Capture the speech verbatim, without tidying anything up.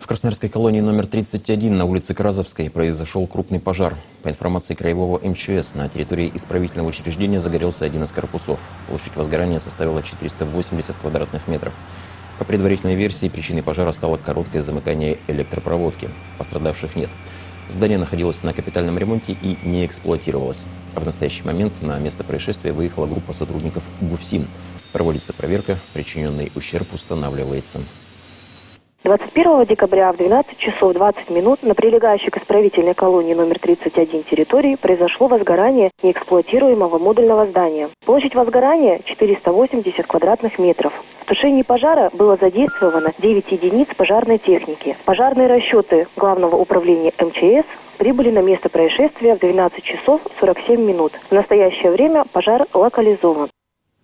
В Красноярской колонии номер тридцать один на улице Кразовской произошел крупный пожар. По информации краевого эм че эс, на территории исправительного учреждения загорелся один из корпусов. Площадь возгорания составила четыреста восемьдесят квадратных метров. По предварительной версии, причиной пожара стало короткое замыкание электропроводки. Пострадавших нет. Здание находилось на капитальном ремонте и не эксплуатировалось. В настоящий момент на место происшествия выехала группа сотрудников ГУФСИН. Проводится проверка, причиненный ущерб устанавливается. двадцать первого декабря в двенадцать часов двадцать минут на прилегающей к исправительной колонии номер тридцать один территории произошло возгорание неэксплуатируемого модульного здания. Площадь возгорания четыреста восемьдесят квадратных метров. В тушении пожара было задействовано девять единиц пожарной техники. Пожарные расчеты Главного управления эм че эс прибыли на место происшествия в двенадцать часов сорок семь минут. В настоящее время пожар локализован.